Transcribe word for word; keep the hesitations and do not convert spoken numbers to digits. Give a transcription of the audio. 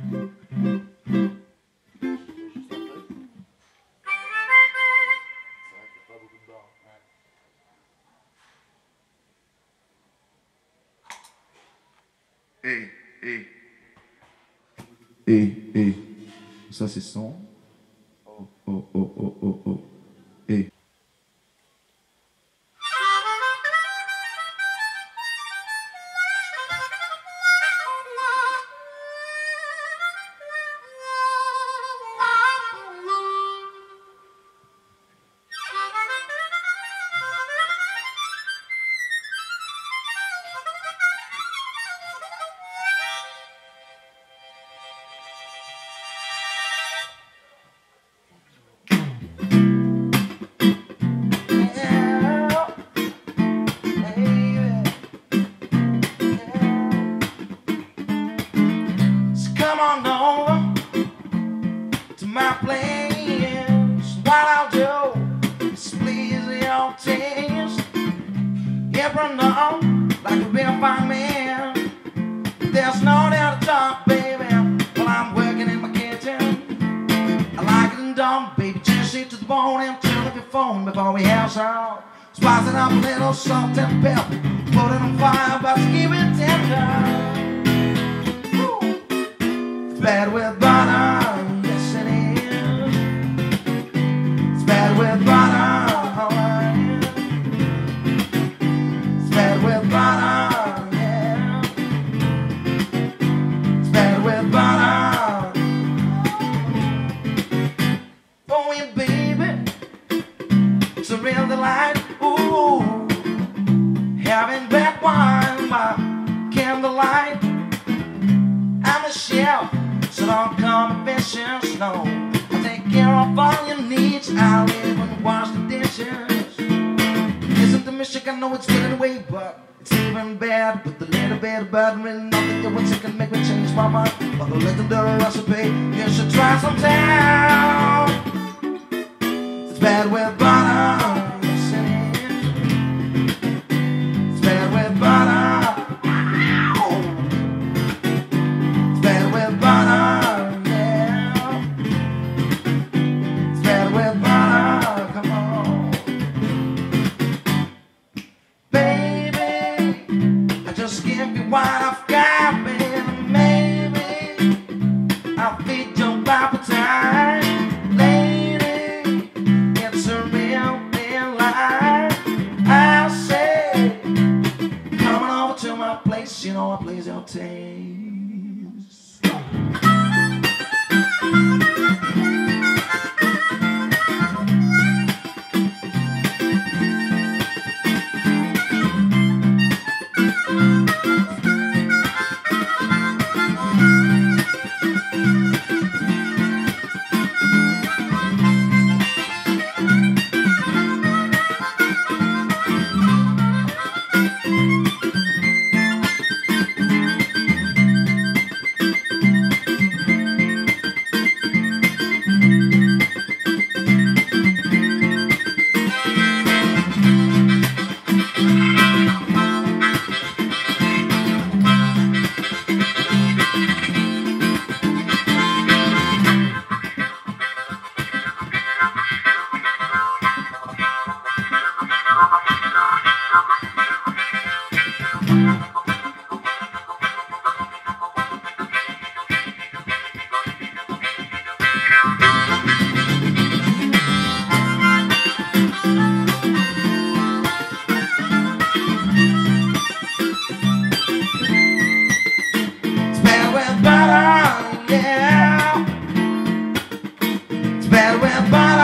Et, et, et, et, ça c'est son. Oh, oh, oh, oh, oh, oh, et. Come on over to my place. What I'll do is please your taste. Yeah, run on like a real fine man. There's no doubt to talk, baby, while I'm working in my kitchen. I like it and done, baby, juicy to the bone. And turn up your phone before we have some. Spicing up a little salt and pepper, put it on fire, but keep it tender. Bad with butter, yes it is. It's bad with butter, alright. It's bad with butter, yeah. It's bad with butter. Oh yeah, baby, it's a real delight. Ooh, having bad wine by candlelight. I'm a chef, so don't come fishing, no. I take care of all your needs. I live and wash the dishes. Listen to music, I know it's getting away, but it's even bad. With a little bit of bad, really nothing you once can make me change my mind. But the legendary recipe, you should try sometime. It's bad with butter, yes it is. It's bad with butter. What I've got, baby, maybe I'll feed your appetite. Lady, it's a real, real life. I say, coming over to my place, you know I please your taste. Bad with